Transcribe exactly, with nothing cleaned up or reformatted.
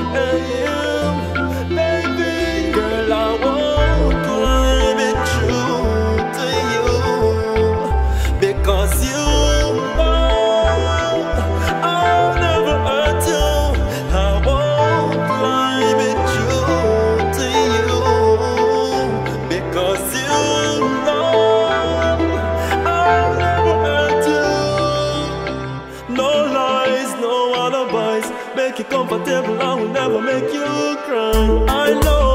Hey, you, baby, girl, I won't climb it true to you because you know I'll never hurt you. I won't climb it true to you because you know I'll never hurt you. No lies, no alibis. Make you comfortable, I will never make you cry. I know